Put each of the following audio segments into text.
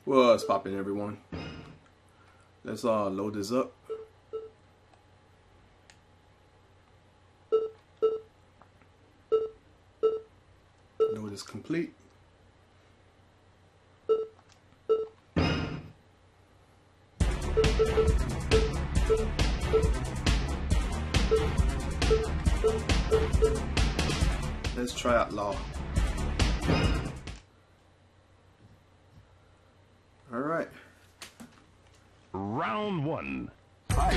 What's poppin', everyone? Let's load this up. Node is complete. Let's try out law. All right. Round one. Fight.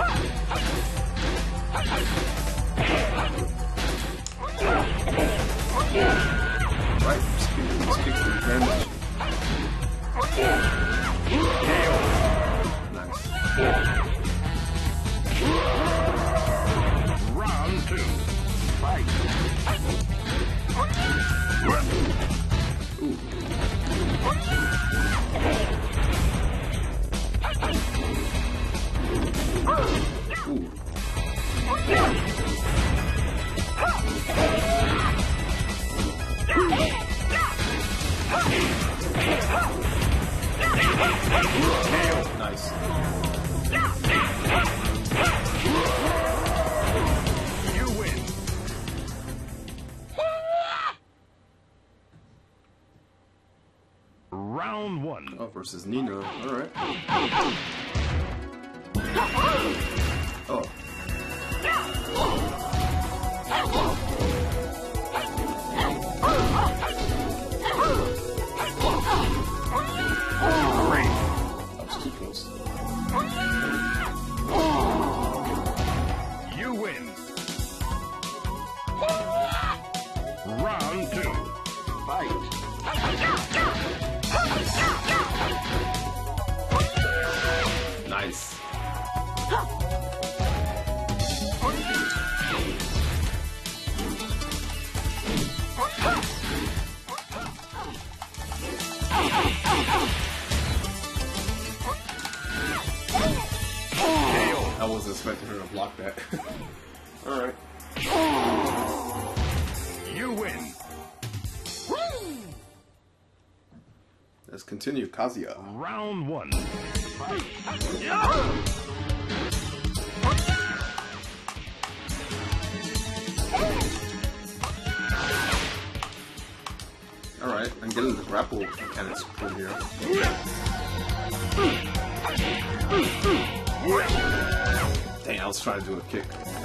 Right. Speak for damage. Nice. Round two. Fight. Ooh. Ooh. Nice. You win. Round one. Oh, versus Nino. All right. Oh. Great. That was too close. You win. Round two. Fight. Nice. I wasn't expecting her to block that. Alright. You win. Let's continue. Kazuya. Round one. Fight. Alright, I'm getting the grapple mechanics cool here. Dang, I was trying to do a kick.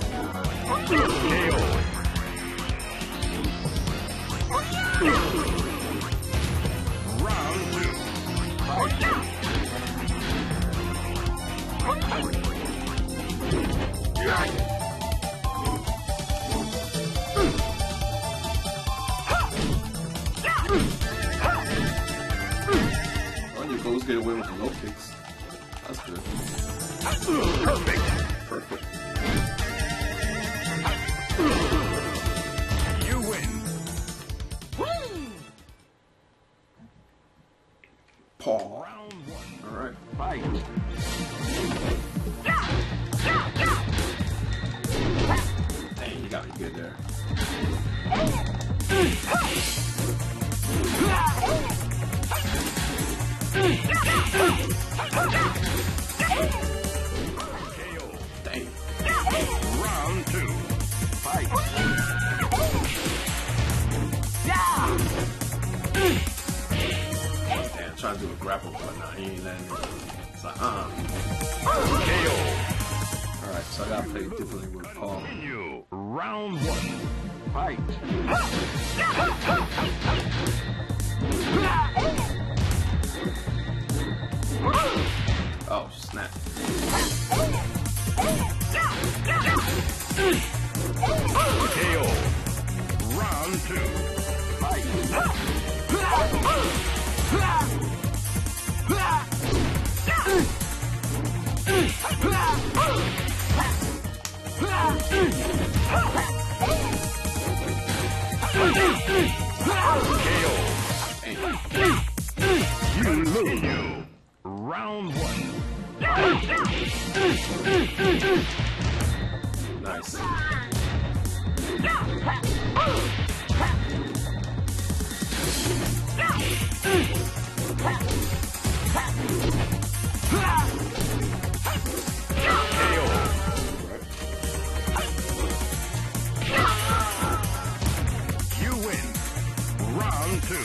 Round two. Oh, you both get away with the low kicks. That's good. Perfect. Perfect. You win. Paw. Round one. Alright. Fight. Dang, you got me good there. Dang. Round two. Fight. Damn, trying to do a grapple, but nah, he ain't letting it. It's like, KO. Alright, so I gotta play differently with Paul. Continue. Round one. Fight. Oh, snap. KO. Round two. Fight. KO. You lose. Round one. Nice. You win. Round 2.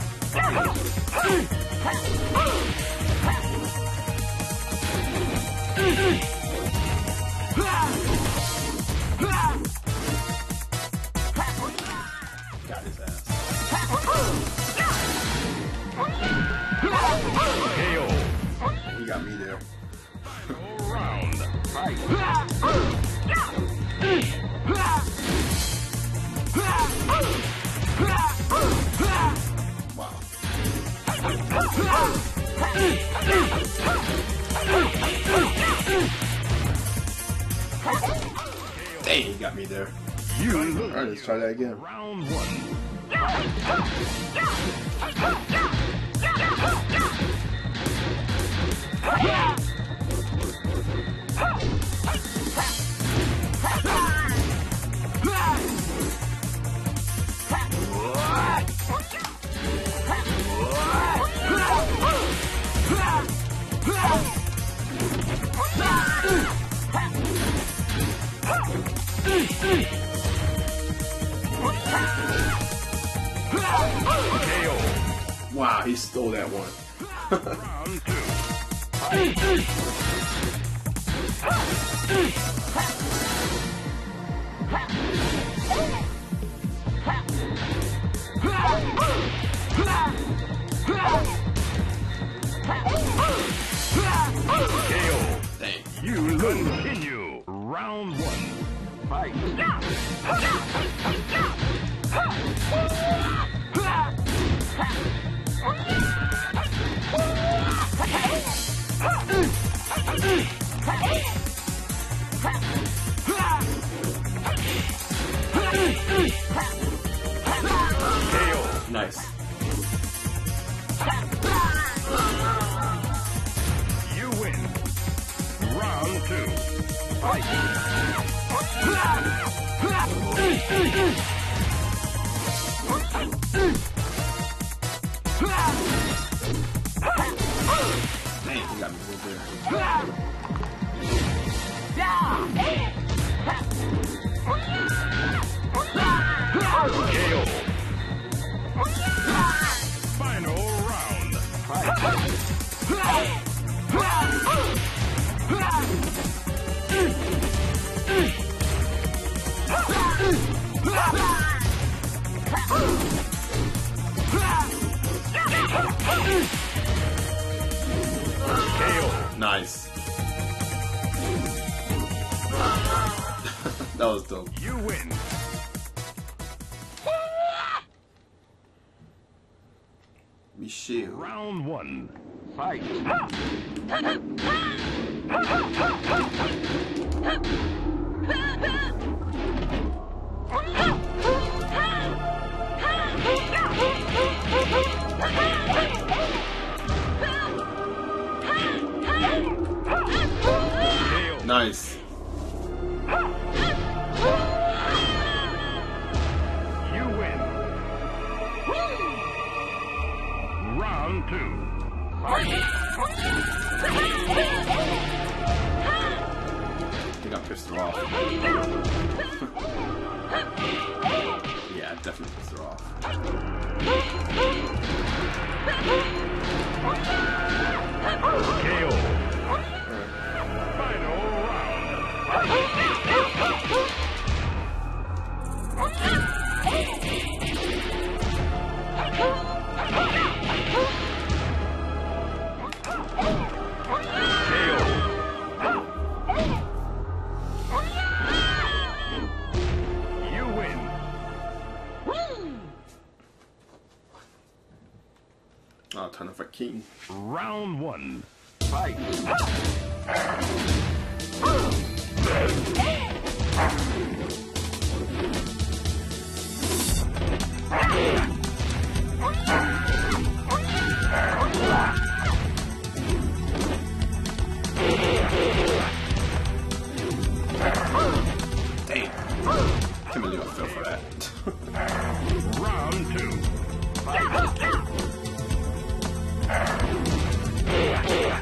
Got his ass. KO. He got me there. Round. Fight. Wow. Dang, he got me there. You Alright, let's try that again. Round 1. KO. Wow, he stole that one. Round 2. KO. Dang. You lose. Continue. Round 1. Fight. KO. Nice. You win. Round 2. Fight. Dang, he got me over there. KO. Final round. KO. Nice. That was dope. You win. Michelle. Round 1. Fight. KO. Nice. You win. Round 2. I think I pissed her off. Yeah, I definitely pissed her off. KO. Final You win. I'll turn off a king. Round 1. Fight. Damn. Can't believe I fell for that. Round 2. Fight.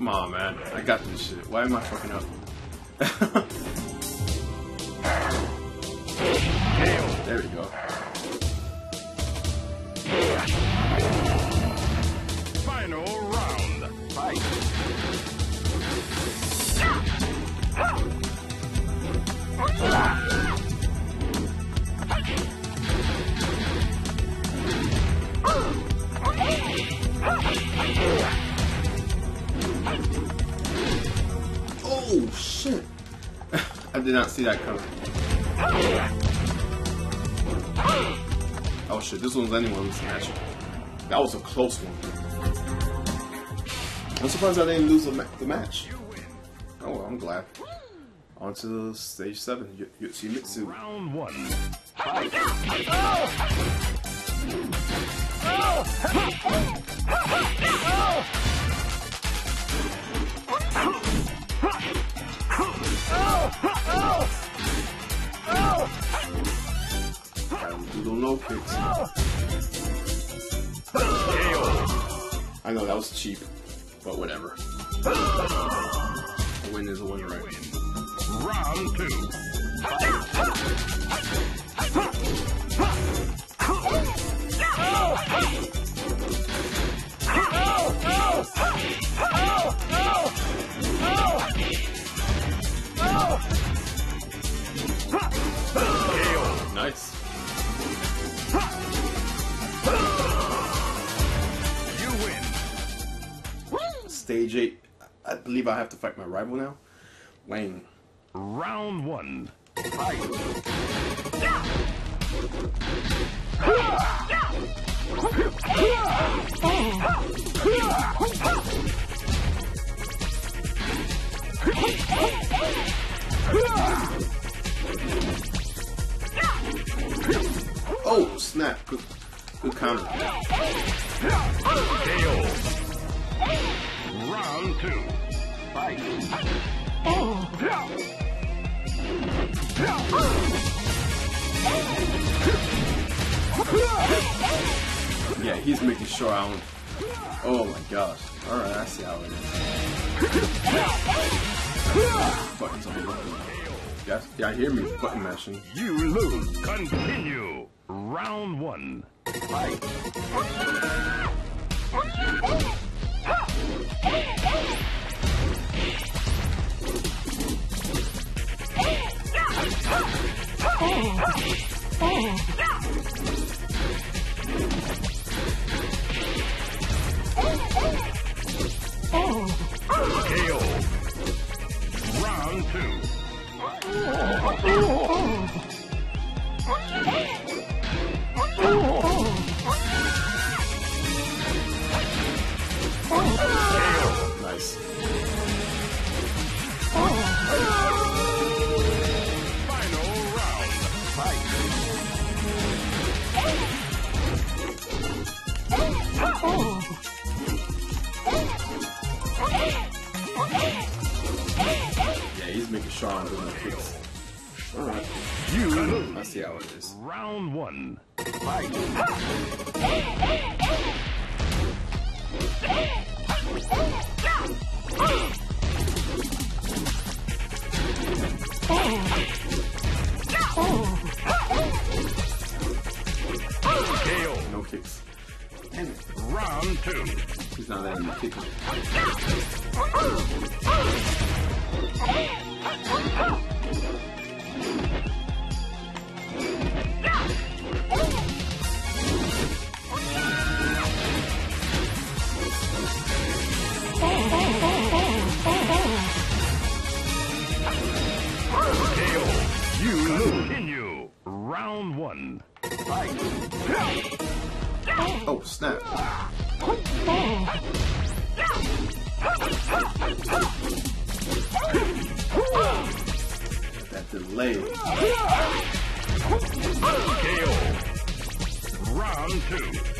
on, man. I got this shit. Why am I fucking up? There we go. Final round. Fight. Oh shit! I did not see that coming. Oh shit, this one's anyone's match. That was a close one. I'm surprised I didn't lose the match. Oh well, I'm glad. On to stage 7, Yoshimitsu. Round 1. Little no kicks. I know that was cheap, but whatever. A win is a win, right? Round 2. Nice. You win. Stage 8. I believe I have to fight my rival now. Wayne. Round 1. Fight. Oh, snap. Good counter. KO. Round 2. Fight. Yeah, he's making sure I don't... Oh my gosh. Alright, I see how it is. Buttons on the button. Y'all hear me button mashing. You lose. Continue. Round 1. Fight. KO. Round 2. Nice. Final round. Fight. Yeah, he's making sure I'm doing the kicks. Alright. You lose. I see how it is. Round 1. Fight. KO. No kicks. Damn it. Round 2. He's not letting me kick him. KO. You lose. Continue. Round 1. Fight. Oh, snap. That delay. KO. Round 2.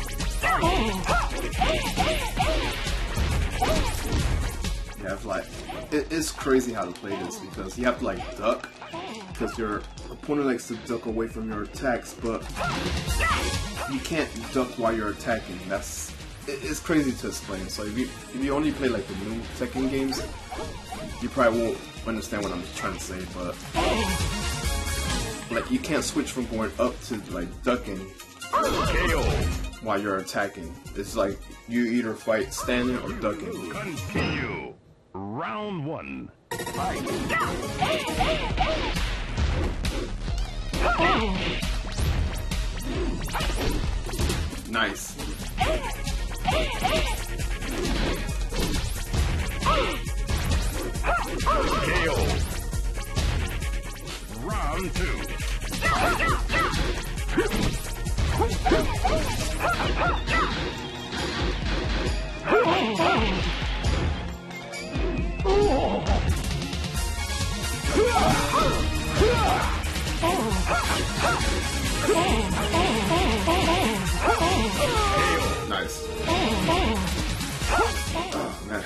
You have like, it's crazy how to play this because you have to like duck because your opponent likes to duck away from your attacks, but you can't duck while you're attacking. it's crazy to explain. So if you only play like the new Tekken games, you probably won't understand what I'm trying to say. But like you can't switch from going up to like ducking while you're attacking. It's like you either fight standing or ducking. Continue. Round 1. Fight. Nice. KO. Round 2. Nice. Oh, man.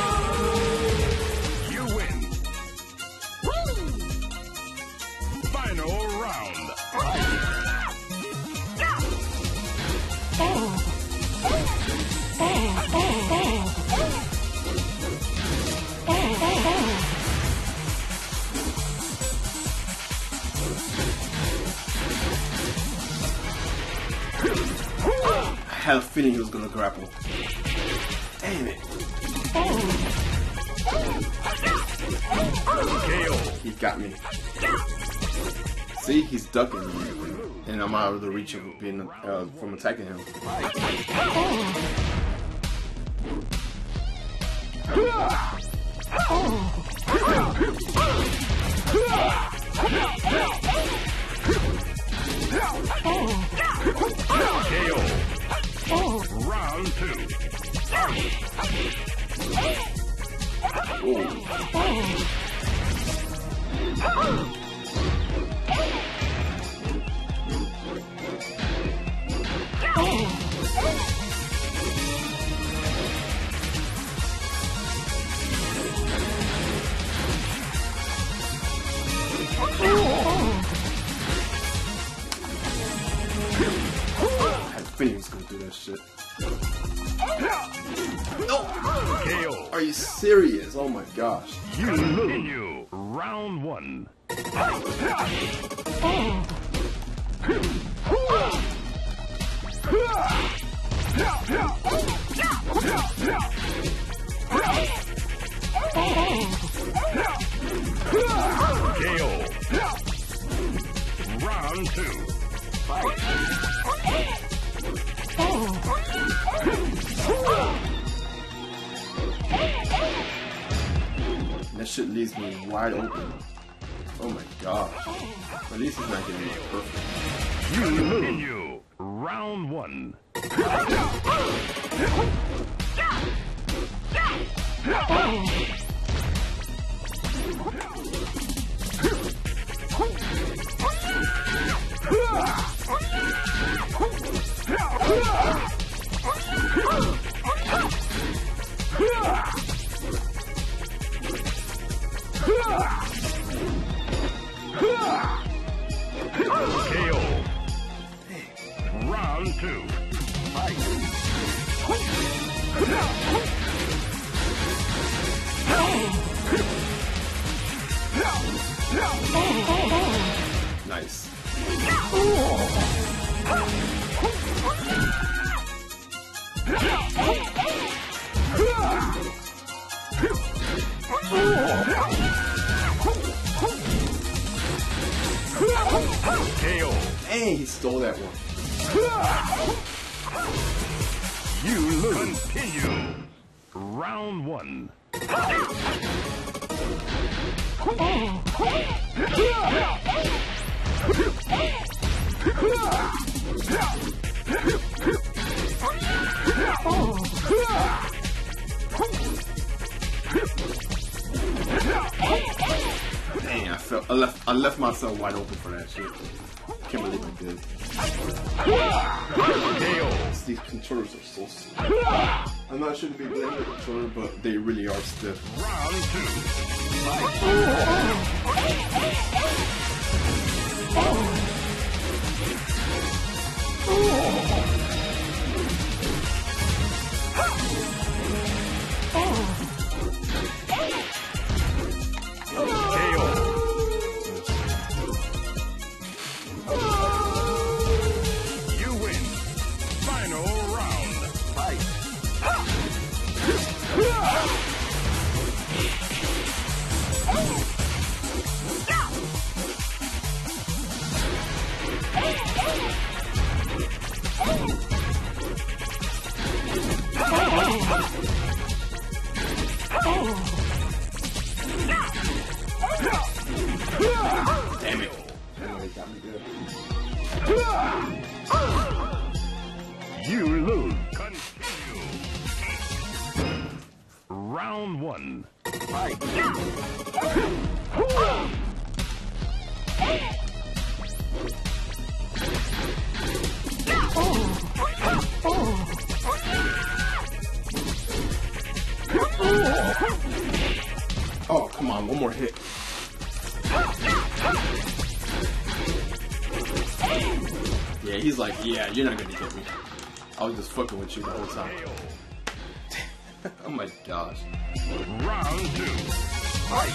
You win. Final round. I had a feeling he was gonna grapple. Damn it. KO. He got me. See, he's ducking me, and I'm out of the reach of being from attacking him. KO. Round 2. I think he's gonna do that shit. KO. Are you serious? Oh my gosh. You continue. Round 1. KO. Round 2. Fight. That shit leaves me wide open. Oh my gosh. At least he's not getting it perfect. You continue. Round 1. KO. Round 2. Fight. Nice. KO. Dang, he stole that one. You lose. Continue. Round 1. Dang, I left myself wide open for that shit. Can't believe I did. KO. These controllers are so stiff. I'm not sure to be blaming the controller, but they really are stiff. Round 2. Damn it. They got me good. You lose. Continue. Round 1. Fight. Oh, come on, one more hit. Yeah, he's like, yeah, you're not gonna get me. I was just fucking with you the whole time. Oh my gosh. Round 2. Fight.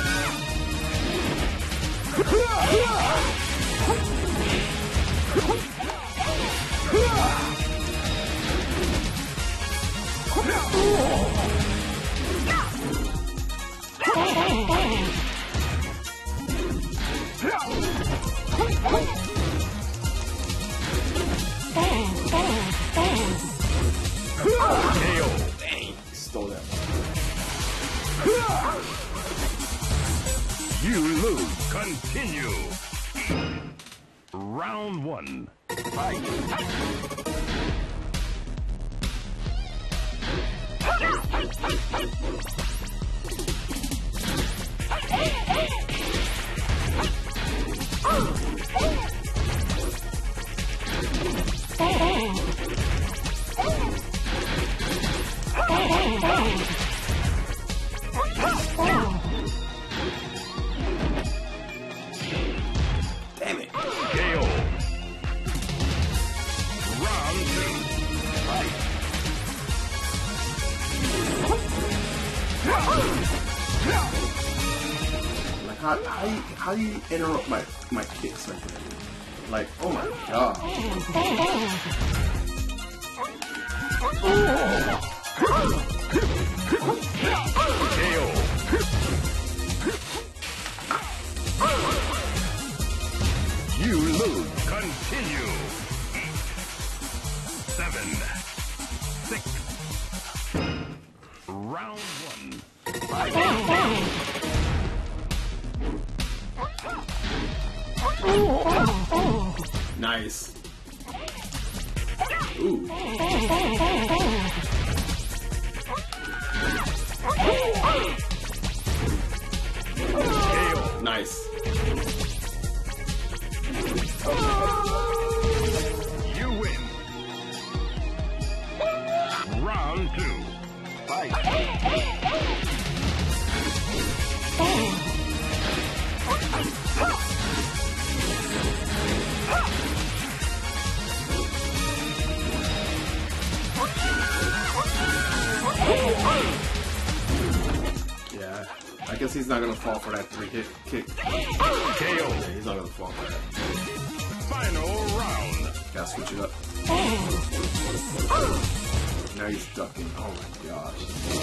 Dang, he stole that. You lose. Continue. Round 1. Fight. Damn it. KO. Round 2. Fight. Like how do you interrupt my kicks like that? Like, oh my god. KO. You lose. Continue. 7, 6. Round 1. Fight. Nice. Ooh. KO. Nice. You win. Round 2. Fight. Yeah. I guess he's not gonna fall for that 3-hit kick. KO. Yeah, he's not gonna fall for that. Final round. Gotta switch it up. Now he's ducking. Oh my gosh.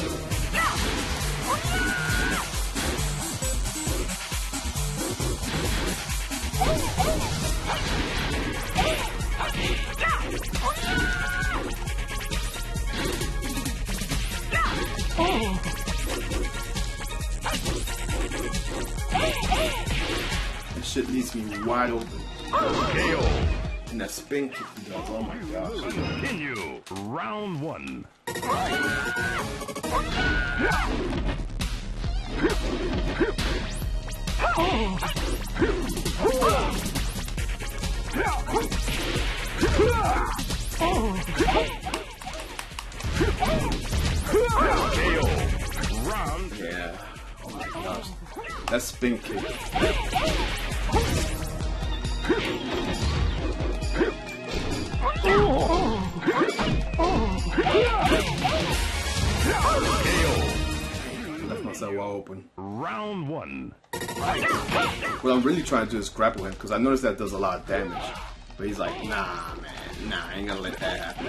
This shit leaves me wide open. KO. And that spin kick he does. Oh my gosh. Continue. Round 1. KO. Round. Yeah. Oh my gosh. That spin kick. Left myself wide open. Round 1. What I'm really trying to do is grapple him because I noticed that does a lot of damage. But he's like, nah, man, nah, I ain't gonna let that happen.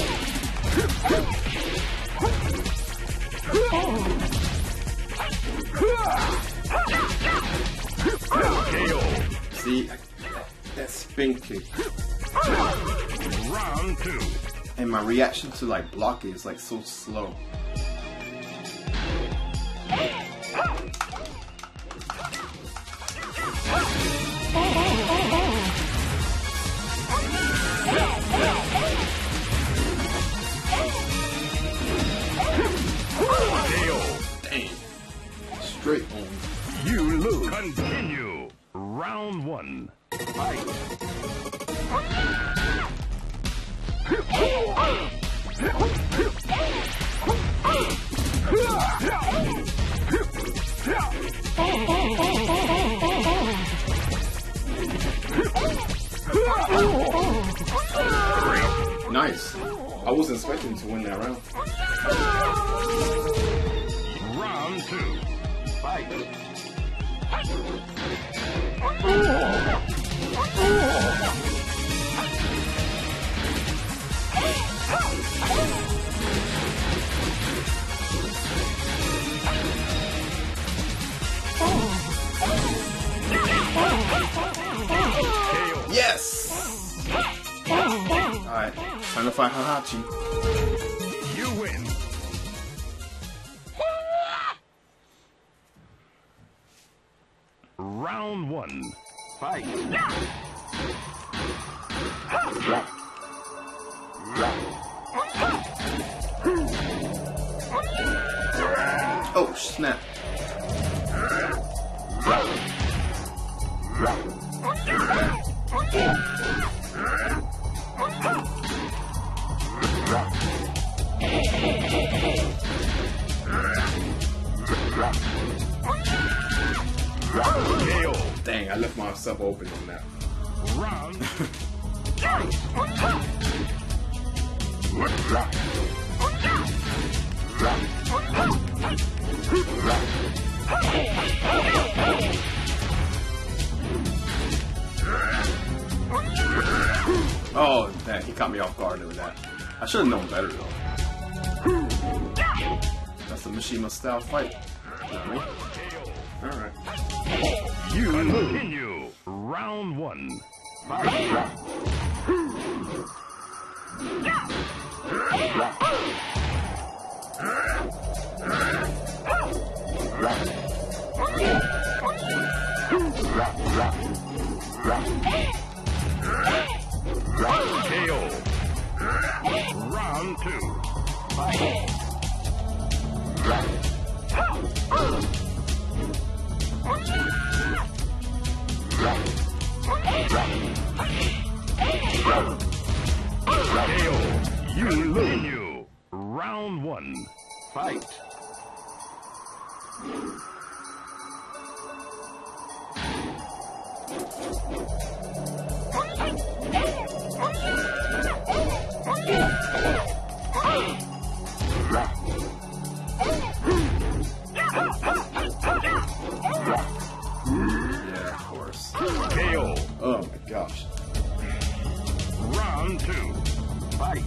KO. See, that spin kick. Round 2. And my reaction to like block it is like so slow. Dang. Straight on. You lose. Continue. Round 1. Fight. Nice. I wasn't expecting to win that round. Round 2. Fight. Yes! Alright, time to fight Heihachi. You win. Round 1. Fight. Oh, snap. KO. Dang, I left myself open on that. Round. Oh, dang, he caught me off guard with that. I should have known better though. That's the Mishima style fight. You know what I mean? Alright. You continue. Round 1. Fight. KO. Round 2. Fight. KO. You lose. Round 1. Fight. Yeah, of course. KO. Oh my gosh. Round 2. Fight.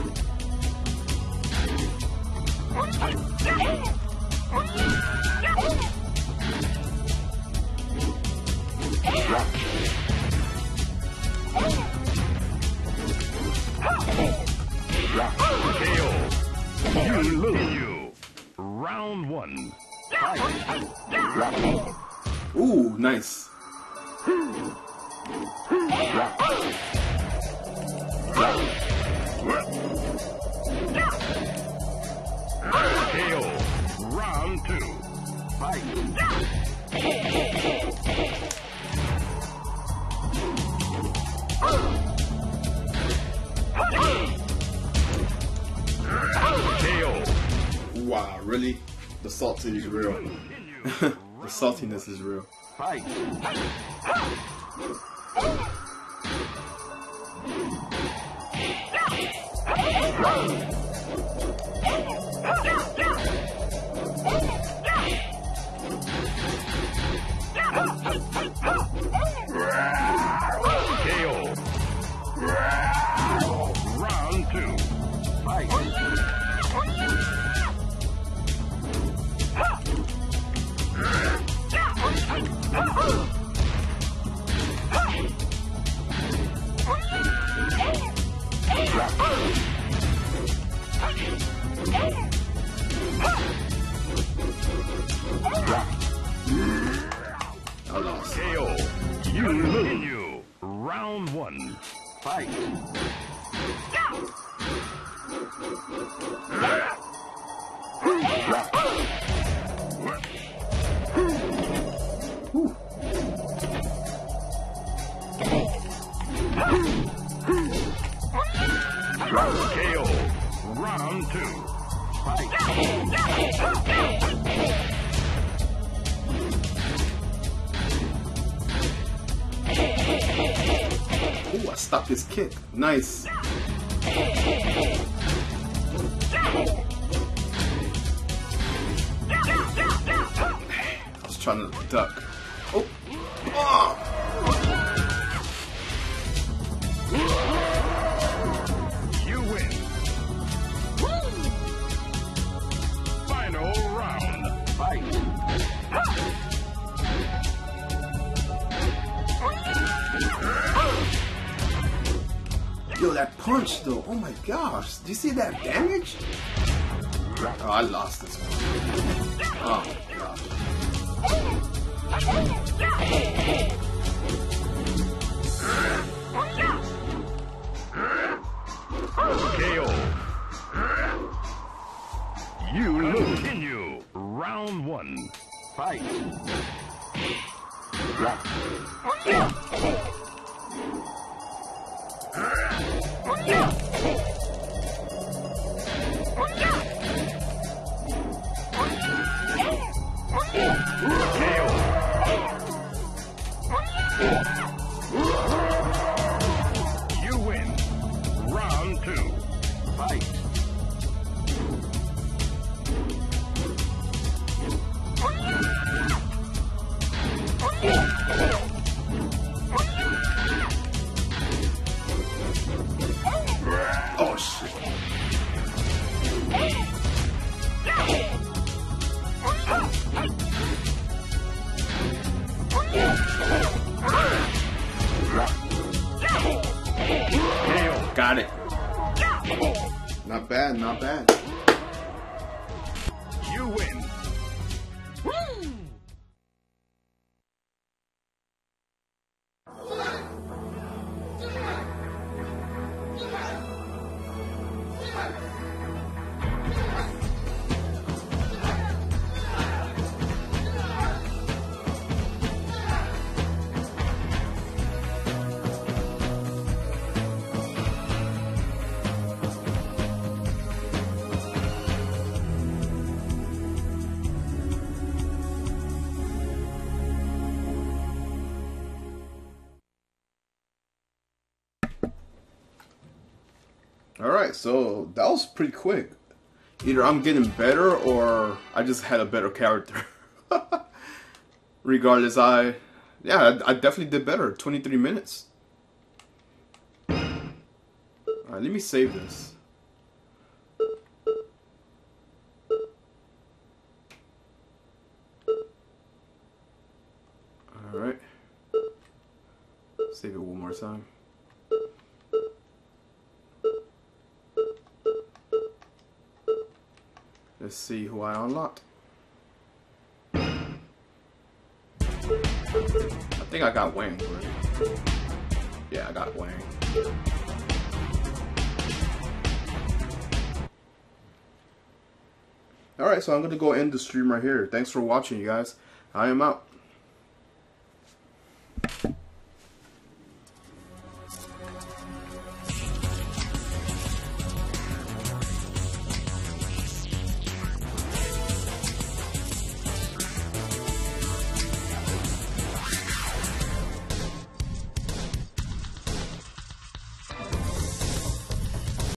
KO. You lose. Round 1. Fight. Ooh, nice. KO. Round 2. Fight. KO. Wow, really? The salty is real. The saltiness is real. Fight. KO. Round 2. Fight. You continue. Round 1. Fight. KO. Round 2. Fight. Ooh, I stopped his kick. Nice. I was trying to duck. Oh. Oh. You win. Final round. Fight. Yo, that punch though. Oh my gosh. Do you see that damage? Oh, I lost this one. Oh my gosh. KO. You lose. Continue. Round 1. Fight. You win. Round 2. Fight. Oh shit. Got it. Not bad, not bad. You win. Alright, so that was pretty quick. Either I'm getting better or I just had a better character. Regardless, I definitely did better. 23 minutes. Alright, let me save this. Alright. Save it one more time. Let's see who I unlocked. I think I got Wang, right? Yeah, I got Wang. Alright, so I'm going to go end the stream right here. Thanks for watching, you guys. I am out.